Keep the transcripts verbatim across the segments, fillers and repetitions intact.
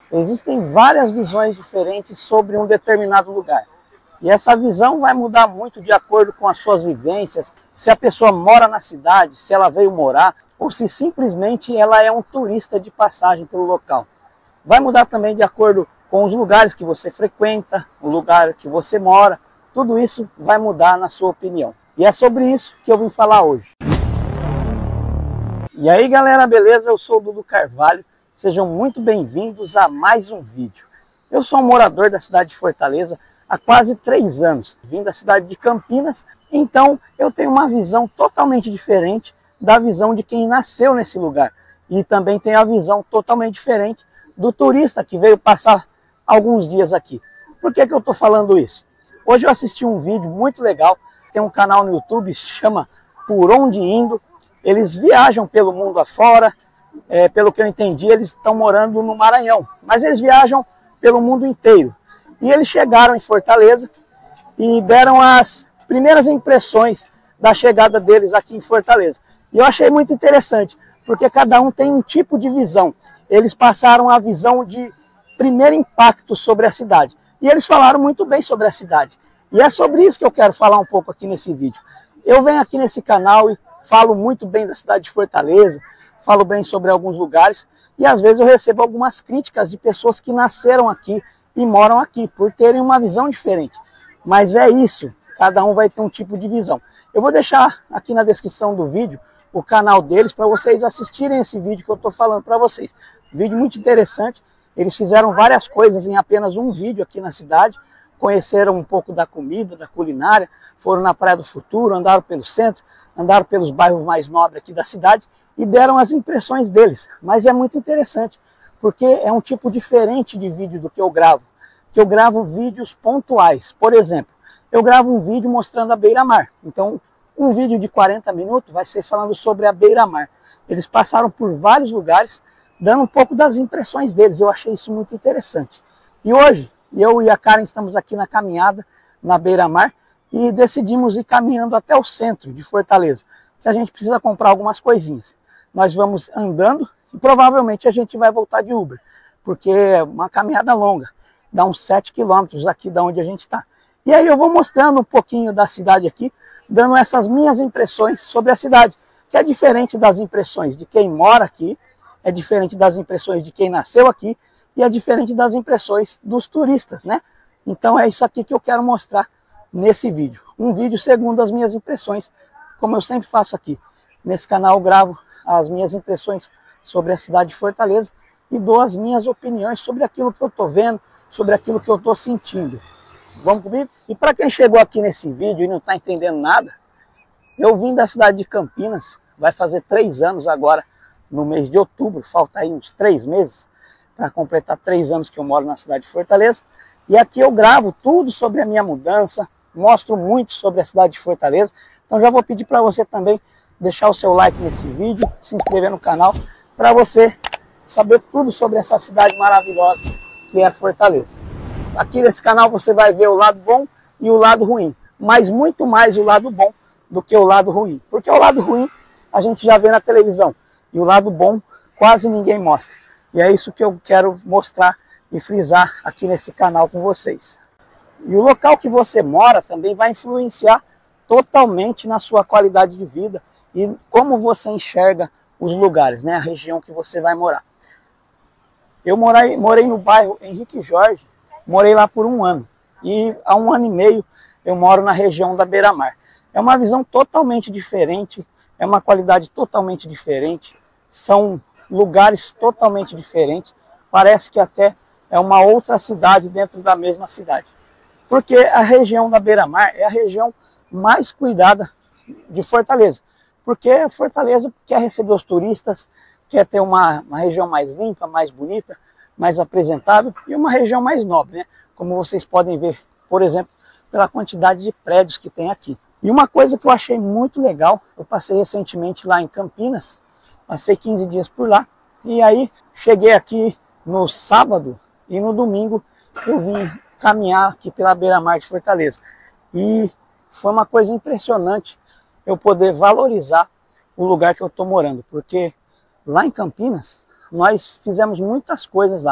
Existem várias visões diferentes sobre um determinado lugar. E essa visão vai mudar muito de acordo com as suas vivências, se a pessoa mora na cidade, se ela veio morar, ou se simplesmente ela é um turista de passagem pelo local. Vai mudar também de acordo com os lugares que você frequenta, o lugar que você mora, tudo isso vai mudar na sua opinião. E é sobre isso que eu vim falar hoje. E aí galera, beleza? Eu sou o Dudu Carvalho, sejam muito bem-vindos a mais um vídeo. Eu sou um morador da cidade de Fortaleza há quase três anos, vim da cidade de Campinas, então eu tenho uma visão totalmente diferente da visão de quem nasceu nesse lugar. E também tenho a visão totalmente diferente do turista que veio passar alguns dias aqui. Por que que eu estou falando isso? Hoje eu assisti um vídeo muito legal, tem um canal no YouTube, chama Por Onde Indo. Eles viajam pelo mundo afora, é, pelo que eu entendi, eles estão morando no Maranhão, mas eles viajam pelo mundo inteiro. E eles chegaram em Fortaleza e deram as primeiras impressões da chegada deles aqui em Fortaleza. E eu achei muito interessante, porque cada um tem um tipo de visão. Eles passaram a visão de primeiro impacto sobre a cidade. E eles falaram muito bem sobre a cidade. E é sobre isso que eu quero falar um pouco aqui nesse vídeo. Eu venho aqui nesse canal e falo muito bem da cidade de Fortaleza, falo bem sobre alguns lugares, e às vezes eu recebo algumas críticas de pessoas que nasceram aqui e moram aqui, por terem uma visão diferente. Mas é isso, cada um vai ter um tipo de visão. Eu vou deixar aqui na descrição do vídeo o canal deles para vocês assistirem esse vídeo que eu estou falando para vocês. Vídeo muito interessante, eles fizeram várias coisas em apenas um vídeo aqui na cidade, conheceram um pouco da comida, da culinária, foram na Praia do Futuro, andaram pelo centro, andaram pelos bairros mais nobres aqui da cidade e deram as impressões deles. Mas é muito interessante, porque é um tipo diferente de vídeo do que eu gravo. Que eu gravo vídeos pontuais. Por exemplo, eu gravo um vídeo mostrando a beira-mar. Então, um vídeo de quarenta minutos vai ser falando sobre a beira-mar. Eles passaram por vários lugares, dando um pouco das impressões deles. Eu achei isso muito interessante. E hoje, eu e a Karen estamos aqui na caminhada, na beira-mar, e decidimos ir caminhando até o centro de Fortaleza, que a gente precisa comprar algumas coisinhas. Nós vamos andando e provavelmente a gente vai voltar de Uber, porque é uma caminhada longa, dá uns sete quilômetros aqui da onde a gente está. E aí eu vou mostrando um pouquinho da cidade aqui, dando essas minhas impressões sobre a cidade, que é diferente das impressões de quem mora aqui, é diferente das impressões de quem nasceu aqui, e é diferente das impressões dos turistas, né? Então é isso aqui que eu quero mostrar nesse vídeo. Um vídeo segundo as minhas impressões, como eu sempre faço aqui. Nesse canal eu gravo as minhas impressões sobre a cidade de Fortaleza e dou as minhas opiniões sobre aquilo que eu estou vendo, sobre aquilo que eu estou sentindo. Vamos comigo? E para quem chegou aqui nesse vídeo e não está entendendo nada, eu vim da cidade de Campinas, vai fazer três anos agora, no mês de outubro, falta aí uns três meses, para completar três anos que eu moro na cidade de Fortaleza. E aqui eu gravo tudo sobre a minha mudança, mostro muito sobre a cidade de Fortaleza. Então já vou pedir para você também deixar o seu like nesse vídeo, se inscrever no canal, para você saber tudo sobre essa cidade maravilhosa que é Fortaleza. Aqui nesse canal você vai ver o lado bom e o lado ruim, mas muito mais o lado bom do que o lado ruim, porque o lado ruim a gente já vê na televisão e o lado bom quase ninguém mostra. E é isso que eu quero mostrar e frisar aqui nesse canal com vocês. E o local que você mora também vai influenciar totalmente na sua qualidade de vida e como você enxerga os lugares, né? A região que você vai morar. Eu morei, morei no bairro Henrique Jorge, morei lá por um ano. E há um ano e meio eu moro na região da beira-mar. É uma visão totalmente diferente, é uma qualidade totalmente diferente, são lugares totalmente diferentes, parece que até é uma outra cidade dentro da mesma cidade. Porque a região da beira-mar é a região mais cuidada de Fortaleza. Porque Fortaleza quer receber os turistas, quer ter uma, uma região mais limpa, mais bonita, mais apresentável e uma região mais nobre, né? Como vocês podem ver, por exemplo, pela quantidade de prédios que tem aqui. E uma coisa que eu achei muito legal, eu passei recentemente lá em Campinas, passei quinze dias por lá, e aí cheguei aqui no sábado e no domingo eu vim caminhar aqui pela beira-mar de Fortaleza. E foi uma coisa impressionante eu poder valorizar o lugar que eu estou morando, porque lá em Campinas nós fizemos muitas coisas lá.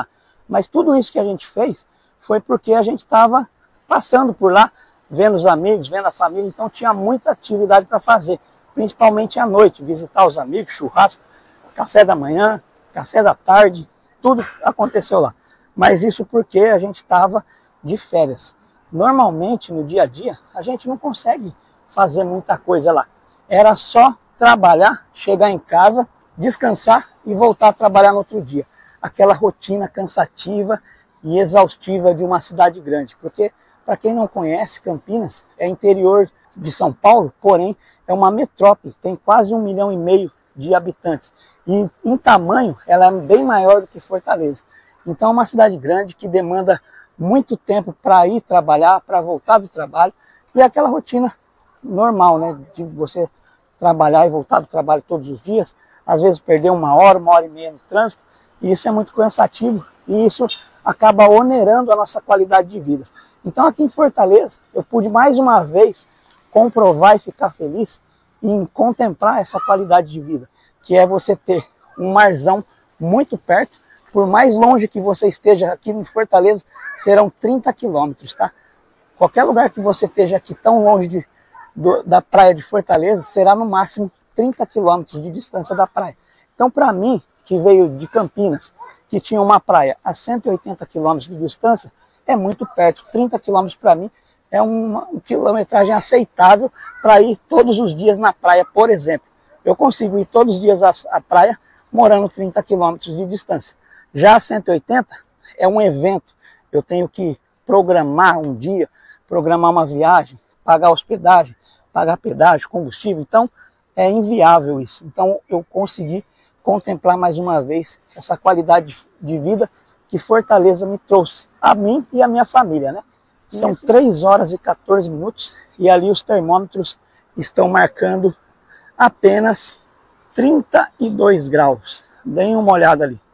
Mas tudo isso que a gente fez foi porque a gente estava passando por lá, vendo os amigos, vendo a família, então tinha muita atividade para fazer, principalmente à noite, visitar os amigos, churrasco, café da manhã, café da tarde, tudo aconteceu lá. Mas isso porque a gente estava de férias. Normalmente, no dia a dia, a gente não consegue fazer muita coisa lá. Era só trabalhar, chegar em casa, descansar e voltar a trabalhar no outro dia. Aquela rotina cansativa e exaustiva de uma cidade grande. Porque, para quem não conhece, Campinas é interior de São Paulo, porém é uma metrópole, tem quase um milhão e meio de habitantes. E em tamanho, ela é bem maior do que Fortaleza. Então é uma cidade grande que demanda muito tempo para ir trabalhar, para voltar do trabalho. E é aquela rotina normal, né? De você trabalhar e voltar do trabalho todos os dias. Às vezes perder uma hora, uma hora e meia no trânsito. E isso é muito cansativo. E isso acaba onerando a nossa qualidade de vida. Então aqui em Fortaleza, eu pude mais uma vez comprovar e ficar feliz em contemplar essa qualidade de vida, que é você ter um marzão muito perto. Por mais longe que você esteja aqui em Fortaleza, serão trinta quilômetros, tá? Qualquer lugar que você esteja aqui tão longe de, do, da praia de Fortaleza, será no máximo trinta quilômetros de distância da praia. Então, para mim, que veio de Campinas, que tinha uma praia a cento e oitenta quilômetros de distância, é muito perto. trinta quilômetros para mim é uma, uma quilometragem aceitável para ir todos os dias na praia, por exemplo. Eu consigo ir todos os dias à, à praia, morando trinta quilômetros de distância. Já a cento e oitenta é um evento. Eu tenho que programar um dia, programar uma viagem, pagar hospedagem, pagar pedágio, combustível. Então, é inviável isso. Então, eu consegui contemplar mais uma vez essa qualidade de vida que Fortaleza me trouxe, a mim e a minha família, né? São isso. três horas e quatorze minutos e ali os termômetros estão marcando apenas trinta e dois graus. Deem uma olhada ali.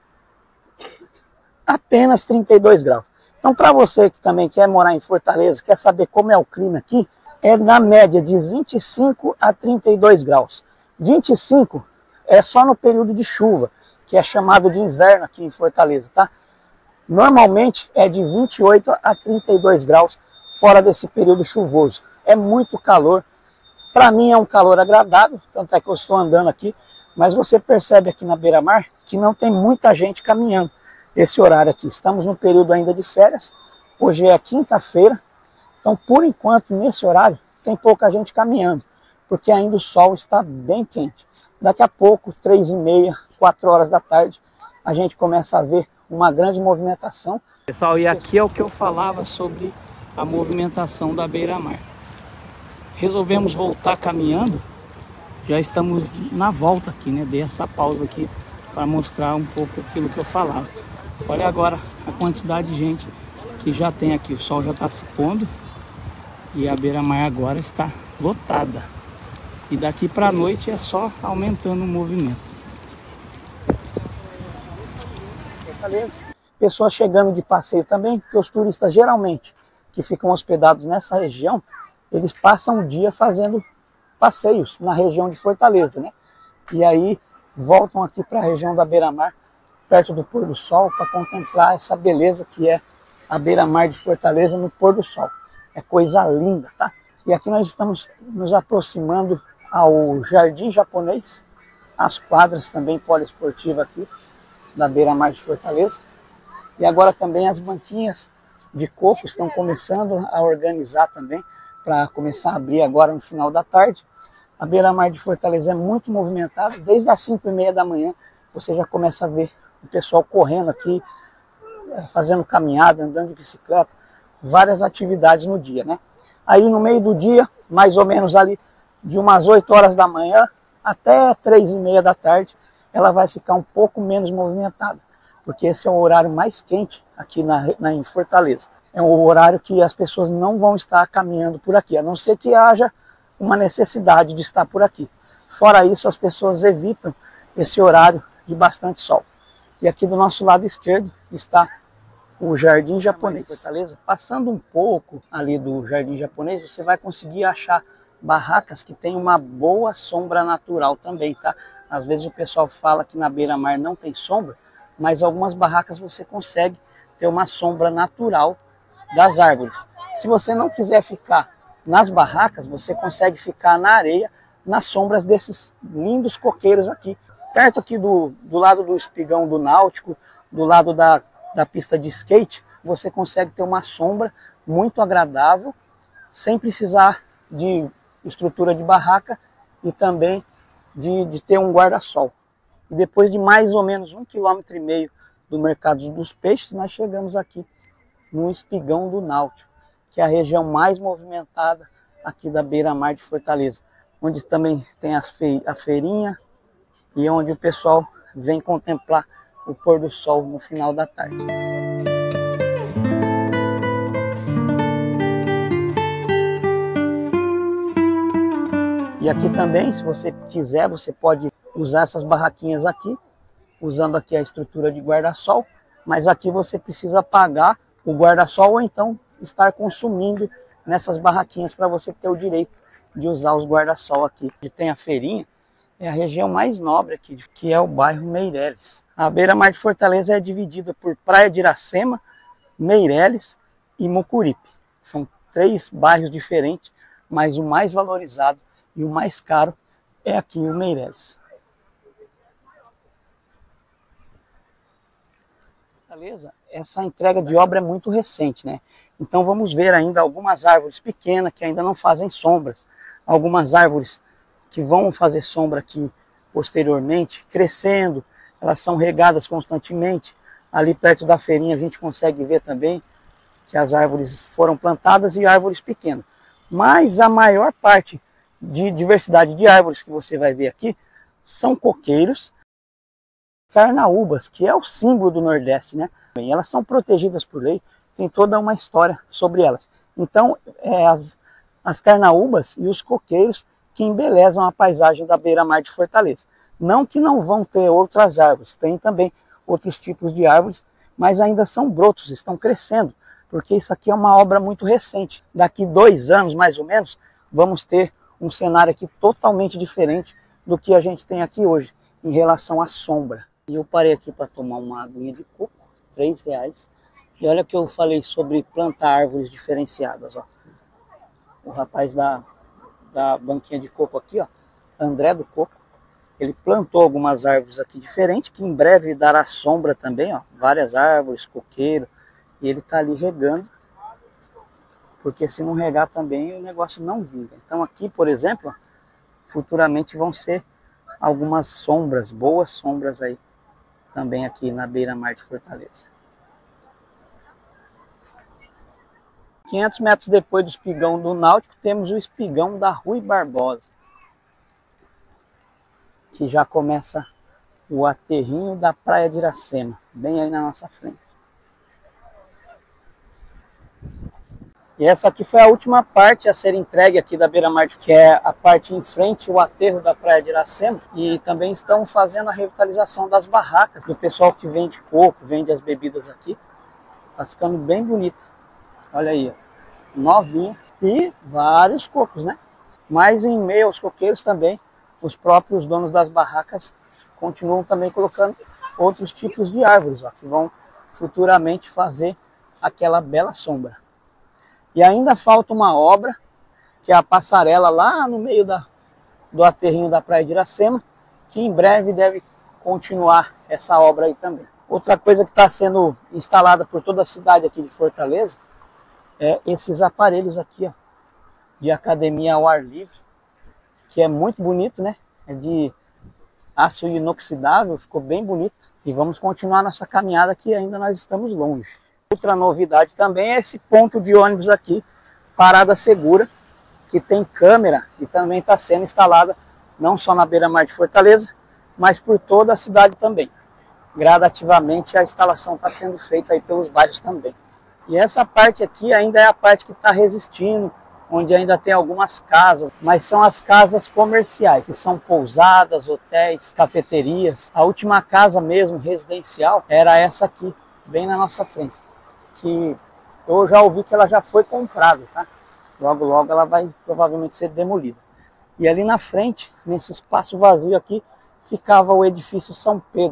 Apenas trinta e dois graus. Então, para você que também quer morar em Fortaleza, quer saber como é o clima aqui, é na média de vinte e cinco a trinta e dois graus. vinte e cinco é só no período de chuva, que é chamado de inverno aqui em Fortaleza, tá? Normalmente é de vinte e oito a trinta e dois graus fora desse período chuvoso. É muito calor. Para mim é um calor agradável, tanto é que eu estou andando aqui, mas você percebe aqui na beira-mar que não tem muita gente caminhando. Esse horário aqui, estamos no período ainda de férias, hoje é quinta-feira, então por enquanto nesse horário tem pouca gente caminhando, porque ainda o sol está bem quente. Daqui a pouco, três e meia, quatro horas da tarde, a gente começa a ver uma grande movimentação. Pessoal, e aqui é o que eu falava sobre a movimentação da beira-mar. Resolvemos voltar caminhando, já estamos na volta aqui, né? Dei essa pausa aqui para mostrar um pouco aquilo que eu falava. Olha agora a quantidade de gente que já tem aqui. O sol já está se pondo e a beira-mar agora está lotada. E daqui para a noite é só aumentando o movimento. Beleza? Pessoas chegando de passeio também, porque os turistas geralmente que ficam hospedados nessa região, eles passam o dia fazendo passeios na região de Fortaleza, né? E aí voltam aqui para a região da beira-mar, perto do pôr do sol, para contemplar essa beleza que é a beira-mar de Fortaleza no pôr do sol. É coisa linda, tá? E aqui nós estamos nos aproximando ao Jardim Japonês, as quadras também poliesportivas aqui da beira-mar de Fortaleza. E agora também as banquinhas de coco estão começando a organizar também, para começar a abrir agora no final da tarde. A beira-mar de Fortaleza é muito movimentada, desde as cinco e meia da manhã você já começa a ver o pessoal correndo aqui, fazendo caminhada, andando de bicicleta, várias atividades no dia, né? Aí no meio do dia, mais ou menos ali de umas oito horas da manhã até três e meia da tarde, ela vai ficar um pouco menos movimentada, porque esse é o horário mais quente aqui na, na, em Fortaleza. É um horário que as pessoas não vão estar caminhando por aqui, a não ser que haja uma necessidade de estar por aqui. Fora isso, as pessoas evitam esse horário de bastante sol. E aqui do nosso lado esquerdo está o Jardim Japonês, Fortaleza. Passando um pouco ali do Jardim Japonês, você vai conseguir achar barracas que tem uma boa sombra natural também, tá? Às vezes o pessoal fala que na beira-mar não tem sombra, mas algumas barracas você consegue ter uma sombra natural das árvores. Se você não quiser ficar nas barracas, você consegue ficar na areia, nas sombras desses lindos coqueiros aqui. Perto aqui do, do lado do espigão do Náutico, do lado da, da pista de skate, você consegue ter uma sombra muito agradável, sem precisar de estrutura de barraca e também de, de ter um guarda-sol. E depois de mais ou menos um quilômetro e meio do Mercado dos Peixes, nós chegamos aqui no espigão do Náutico, que é a região mais movimentada aqui da beira-mar de Fortaleza, onde também tem as fe a feirinha e onde o pessoal vem contemplar o pôr do sol no final da tarde. E aqui também, se você quiser, você pode usar essas barraquinhas aqui, usando aqui a estrutura de guarda-sol, mas aqui você precisa pagar o guarda-sol ou então estar consumindo nessas barraquinhas para você ter o direito de usar os guarda-sol aqui. E tem a feirinha, é a região mais nobre aqui, que é o bairro Meireles. A beira-mar de Fortaleza é dividida por Praia de Iracema, Meireles e Mucuripe. São três bairros diferentes, mas o mais valorizado e o mais caro é aqui o Meireles. Fortaleza, essa entrega de obra é muito recente, né? Então vamos ver ainda algumas árvores pequenas que ainda não fazem sombras, algumas árvores que vão fazer sombra aqui posteriormente, crescendo, elas são regadas constantemente. Ali perto da feirinha a gente consegue ver também que as árvores foram plantadas e árvores pequenas. Mas a maior parte de diversidade de árvores que você vai ver aqui são coqueiros, carnaúbas, que é o símbolo do Nordeste, né? E elas são protegidas por lei, tem toda uma história sobre elas. Então, é as, as carnaúbas e os coqueiros que embelezam a paisagem da beira-mar de Fortaleza. Não que não vão ter outras árvores, tem também outros tipos de árvores, mas ainda são brotos, estão crescendo, porque isso aqui é uma obra muito recente. Daqui dois anos, mais ou menos, vamos ter um cenário aqui totalmente diferente do que a gente tem aqui hoje, em relação à sombra. E eu parei aqui para tomar uma aguinha de coco, três reais. E olha que eu falei sobre plantar árvores diferenciadas, ó. O rapaz da, da banquinha de coco aqui, ó, André do Coco, ele plantou algumas árvores aqui diferentes, que em breve dará sombra também, ó, várias árvores, coqueiro, e ele tá ali regando, porque se não regar também o negócio não vinga. Então aqui, por exemplo, ó, futuramente vão ser algumas sombras, boas sombras aí, também aqui na beira-mar de Fortaleza. quinhentos metros depois do espigão do Náutico, temos o espigão da Rui Barbosa, que já começa o aterrinho da Praia de Iracema, bem aí na nossa frente. E essa aqui foi a última parte a ser entregue aqui da beira-mar, que é a parte em frente, o aterro da Praia de Iracema. E também estão fazendo a revitalização das barracas, do pessoal que vende coco, vende as bebidas aqui. Tá ficando bem bonita. Olha aí, ó, novinha. E vários cocos, né? Mas em meio aos coqueiros também, os próprios donos das barracas continuam também colocando outros tipos de árvores, ó, que vão futuramente fazer aquela bela sombra. E ainda falta uma obra, que é a passarela lá no meio da, do aterrinho da Praia de Iracema, que em breve deve continuar essa obra aí também. Outra coisa que está sendo instalada por toda a cidade aqui de Fortaleza é esses aparelhos aqui, ó, de academia ao ar livre, que é muito bonito, né? É de aço inoxidável, ficou bem bonito. E vamos continuar nossa caminhada, que ainda nós estamos longe. Outra novidade também é esse ponto de ônibus aqui, Parada Segura, que tem câmera e também está sendo instalada não só na beira-mar de Fortaleza, mas por toda a cidade também. Gradativamente a instalação está sendo feita aí pelos bairros também. E essa parte aqui ainda é a parte que está resistindo, onde ainda tem algumas casas, mas são as casas comerciais, que são pousadas, hotéis, cafeterias. A última casa mesmo, residencial, era essa aqui, bem na nossa frente, que eu já ouvi que ela já foi comprada, tá? Logo, logo ela vai provavelmente ser demolida. E ali na frente, nesse espaço vazio aqui, ficava o edifício São Pedro.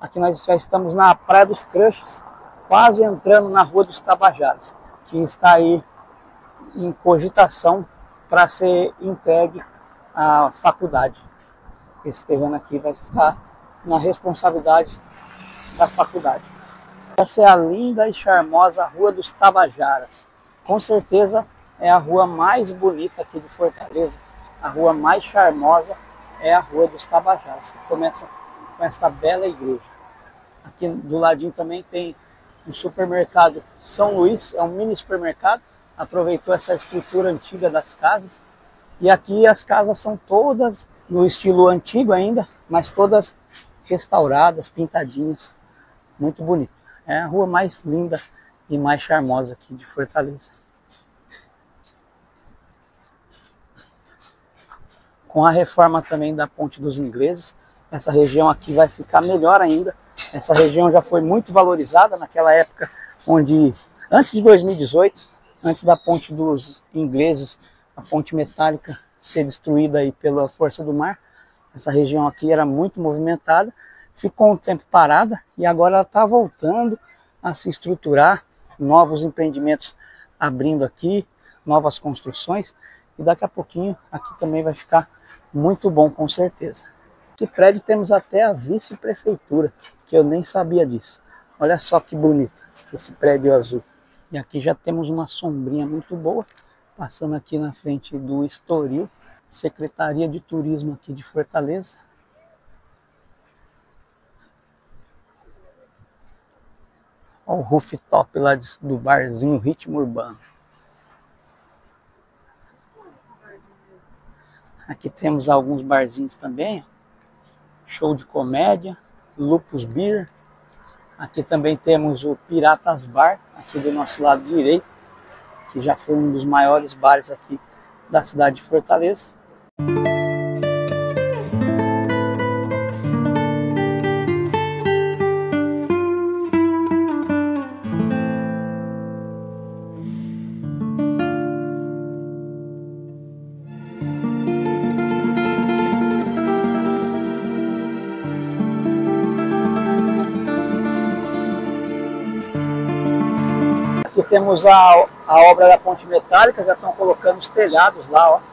Aqui nós já estamos na Praia dos Crushes, quase entrando na Rua dos Tabajaras, que está aí em cogitação para ser entregue à faculdade. Esse terreno aqui vai ficar na responsabilidade da faculdade. Essa é a linda e charmosa Rua dos Tabajaras. Com certeza é a rua mais bonita aqui de Fortaleza. A rua mais charmosa é a Rua dos Tabajaras, que começa com esta bela igreja. Aqui do ladinho também tem um supermercado São Luís, é um mini supermercado. Aproveitou essa estrutura antiga das casas. E aqui as casas são todas no estilo antigo ainda, mas todas restauradas, pintadinhas. Muito bonito. É a rua mais linda e mais charmosa aqui de Fortaleza. Com a reforma também da Ponte dos Ingleses, essa região aqui vai ficar melhor ainda. Essa região já foi muito valorizada naquela época, onde antes de dois mil e dezoito, antes da Ponte dos Ingleses, a ponte metálica ser destruída aí pela força do mar, essa região aqui era muito movimentada, ficou um tempo parada e agora ela está voltando a se estruturar, novos empreendimentos abrindo aqui, novas construções, e daqui a pouquinho aqui também vai ficar muito bom, com certeza. Esse prédio temos até a vice-prefeitura, que eu nem sabia disso. Olha só que bonito esse prédio azul. E aqui já temos uma sombrinha muito boa, passando aqui na frente do Estoril, Secretaria de Turismo aqui de Fortaleza. Olha o rooftop lá do barzinho Ritmo Urbano. Aqui temos alguns barzinhos também. Show de comédia, Lupus Beer. Aqui também temos o Piratas Bar, aqui do nosso lado direito, que já foi um dos maiores bares aqui da cidade de Fortaleza. Aqui temos a, a obra da ponte metálica, já estão colocando os telhados lá, ó.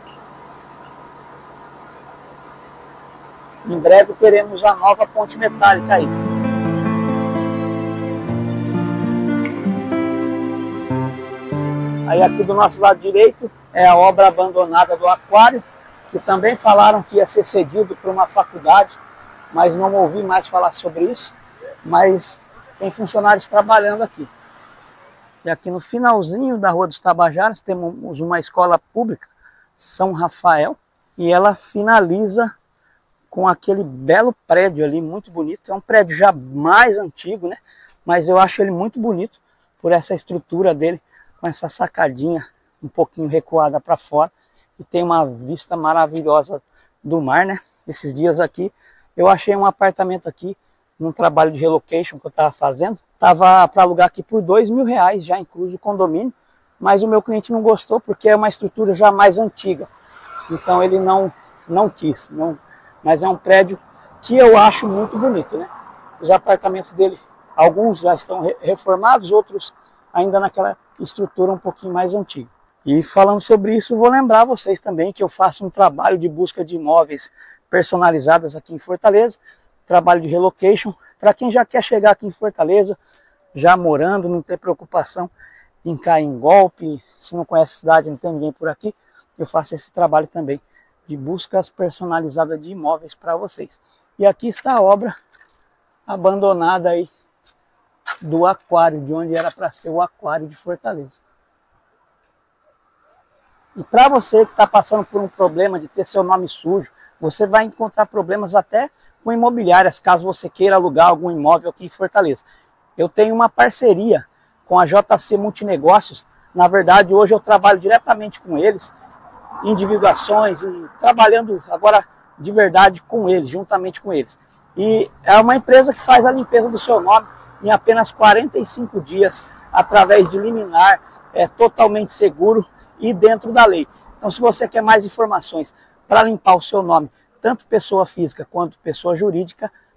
Em breve teremos a nova ponte metálica aí. Aí aqui do nosso lado direito é a obra abandonada do aquário, que também falaram que ia ser cedido para uma faculdade, mas não ouvi mais falar sobre isso. Mas tem funcionários trabalhando aqui. E aqui no finalzinho da Rua dos Tabajaras temos uma escola pública, São Rafael, e ela finaliza com aquele belo prédio ali, muito bonito. É um prédio já mais antigo, né? Mas eu acho ele muito bonito por essa estrutura dele, com essa sacadinha um pouquinho recuada para fora. E tem uma vista maravilhosa do mar, né? Esses dias aqui eu achei um apartamento aqui, num trabalho de relocation que eu estava fazendo. Estava para alugar aqui por dois mil reais, já incluso o condomínio, mas o meu cliente não gostou porque é uma estrutura já mais antiga. Então ele não, não quis. Não, mas é um prédio que eu acho muito bonito, né? Os apartamentos dele, alguns já estão re reformados, outros ainda naquela estrutura um pouquinho mais antiga. E falando sobre isso, vou lembrar vocês também que eu faço um trabalho de busca de imóveis personalizados aqui em Fortaleza, trabalho de relocation, para quem já quer chegar aqui em Fortaleza, já morando, não ter preocupação em cair em golpe, se não conhece a cidade, não tem ninguém por aqui, eu faço esse trabalho também de buscas personalizadas de imóveis para vocês. E aqui está a obra abandonada aí do aquário, de onde era para ser o aquário de Fortaleza. E para você que está passando por um problema de ter seu nome sujo, você vai encontrar problemas até com imobiliárias, caso você queira alugar algum imóvel aqui em Fortaleza. Eu tenho uma parceria com a J C Multinegócios. Na verdade, hoje eu trabalho diretamente com eles, em divulgações e trabalhando agora de verdade com eles, juntamente com eles. E é uma empresa que faz a limpeza do seu nome em apenas quarenta e cinco dias, através de liminar, é totalmente seguro e dentro da lei. Então, se você quer mais informações para limpar o seu nome, tanto pessoa física quanto pessoa jurídica,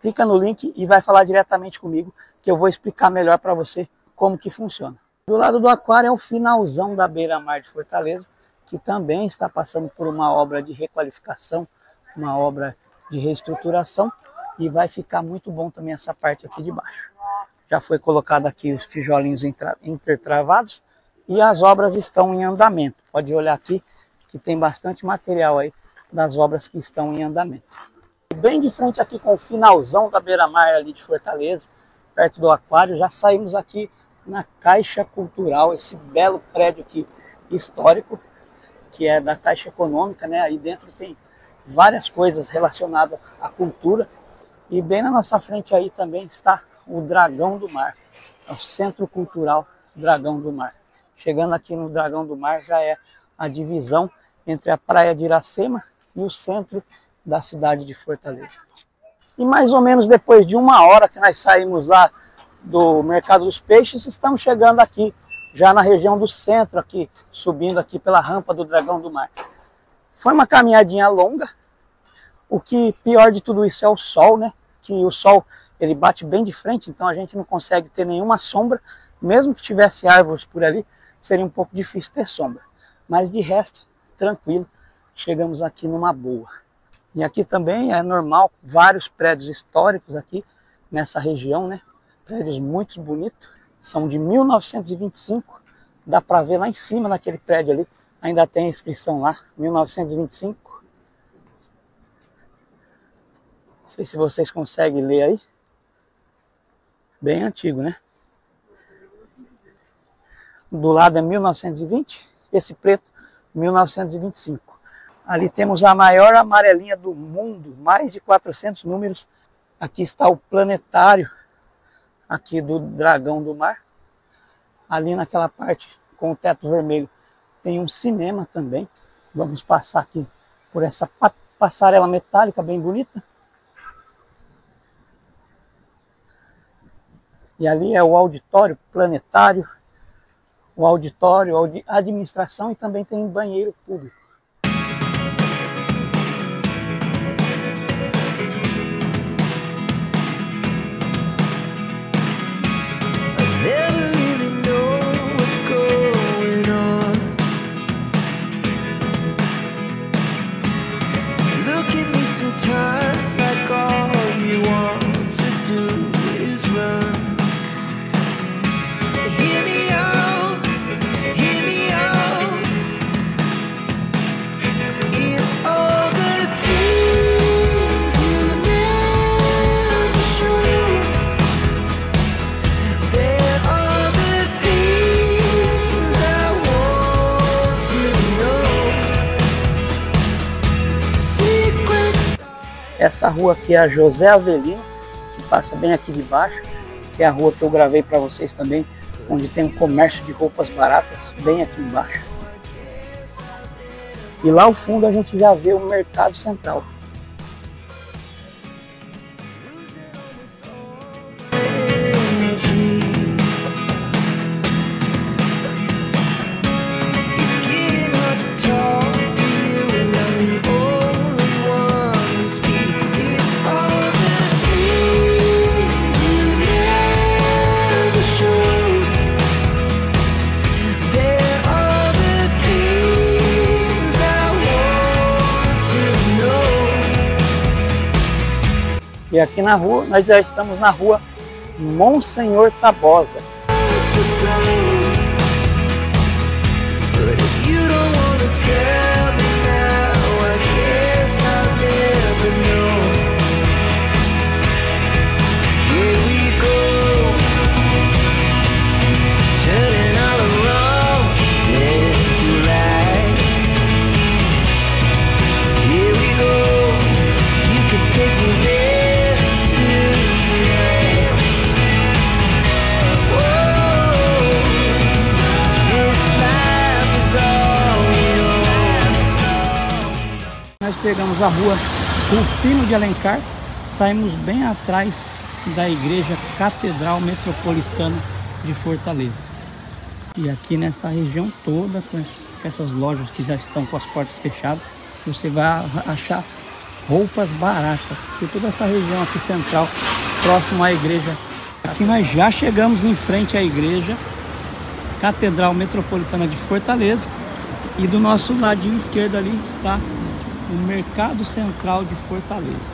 clica no link e vai falar diretamente comigo, que eu vou explicar melhor para você como que funciona. Do lado do aquário é o finalzão da beira-mar de Fortaleza, que também está passando por uma obra de requalificação, uma obra de reestruturação, e vai ficar muito bom também essa parte aqui de baixo. Já foi colocado aqui os tijolinhos intertravados e as obras estão em andamento. Pode olhar aqui que tem bastante material aí das obras que estão em andamento. Bem de frente aqui com o finalzão da beira-mar ali de Fortaleza, perto do aquário, já saímos aqui na Caixa Cultural, esse belo prédio aqui histórico, que é da Caixa Econômica, né? Aí dentro tem várias coisas relacionadas à cultura. E bem na nossa frente aí também está o Dragão do Mar, é o Centro Cultural Dragão do Mar. Chegando aqui no Dragão do Mar já é a divisão entre a Praia de Iracema e o centro da cidade de Fortaleza. E mais ou menos depois de uma hora que nós saímos lá do Mercado dos Peixes, estamos chegando aqui, já na região do centro, aqui, subindo aqui pela rampa do Dragão do Mar. Foi uma caminhadinha longa. O que pior de tudo isso é o sol, né? Que o sol ele bate bem de frente, então a gente não consegue ter nenhuma sombra. Mesmo que tivesse árvores por ali, seria um pouco difícil ter sombra. Mas de resto, tranquilo, chegamos aqui numa boa. E aqui também é normal, vários prédios históricos aqui nessa região, né? Prédios muito bonitos, são de mil novecentos e vinte e cinco, dá para ver lá em cima naquele prédio ali, ainda tem a inscrição lá, mil novecentos e vinte e cinco. Não sei se vocês conseguem ler aí, bem antigo, né? Do lado é mil novecentos e vinte, esse preto mil novecentos e vinte e cinco. Ali temos a maior amarelinha do mundo, mais de quatrocentos números. Aqui está o planetário aqui do Dragão do Mar. Ali naquela parte com o teto vermelho tem um cinema também. Vamos passar aqui por essa passarela metálica bem bonita. E ali é o auditório planetário, o auditório, a administração, e também tem um banheiro público. Essa rua aqui é a José Avelino, que passa bem aqui de baixo, que é a rua que eu gravei para vocês também, onde tem um comércio de roupas baratas, bem aqui embaixo. E lá ao fundo a gente já vê o Mercado Central. E aqui na rua, nós já estamos na rua Monsenhor Tabosa. Nós pegamos a rua Rufino de Alencar, saímos bem atrás da Igreja Catedral Metropolitana de Fortaleza. E aqui nessa região toda, com essas lojas que já estão com as portas fechadas, você vai achar roupas baratas por toda essa região aqui central, próximo à igreja. Aqui nós já chegamos em frente à igreja Catedral Metropolitana de Fortaleza, e do nosso ladinho esquerdo ali está o Mercado Central de Fortaleza.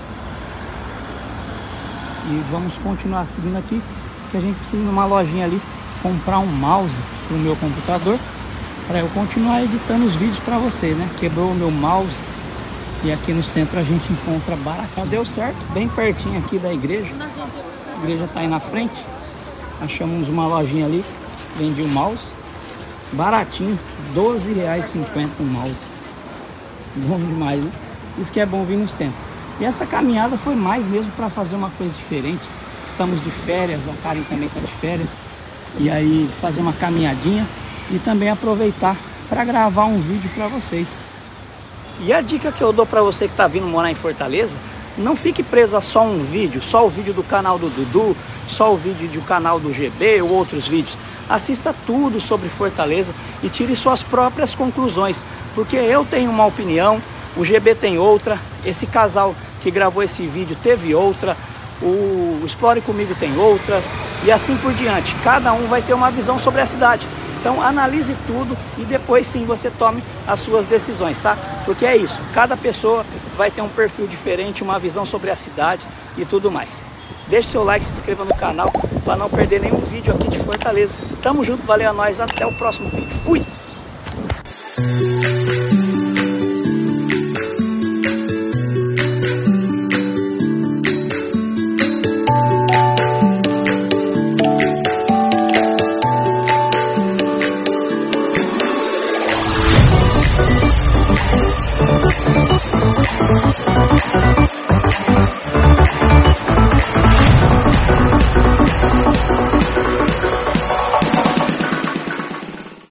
E vamos continuar seguindo aqui, que a gente precisa ir numa lojinha ali comprar um mouse para o meu computador, para eu continuar editando os vídeos para você, né? Quebrou o meu mouse e aqui no centro a gente encontra barato. Deu certo, bem pertinho aqui da igreja. A igreja está aí na frente. Achamos uma lojinha ali, vende um mouse baratinho, doze reais e cinquenta centavos um mouse. Bom demais, né? Isso que é bom vir no centro. E essa caminhada foi mais mesmo para fazer uma coisa diferente. Estamos de férias, a Karen também está de férias. E aí fazer uma caminhadinha e também aproveitar para gravar um vídeo para vocês. E a dica que eu dou para você que está vindo morar em Fortaleza: não fique preso a só um vídeo, só o vídeo do canal do Dudu, só o vídeo do canal do G B ou outros vídeos. Assista tudo sobre Fortaleza e tire suas próprias conclusões, porque eu tenho uma opinião, o G B tem outra, esse casal que gravou esse vídeo teve outra, o Explore Comigo tem outra, e assim por diante. Cada um vai ter uma visão sobre a cidade. Então analise tudo e depois sim você tome as suas decisões, tá? Porque é isso, cada pessoa vai ter um perfil diferente, uma visão sobre a cidade e tudo mais. Deixe seu like, se inscreva no canal para não perder nenhum vídeo aqui de Fortaleza. Tamo junto, valeu a nós, até o próximo vídeo. Fui!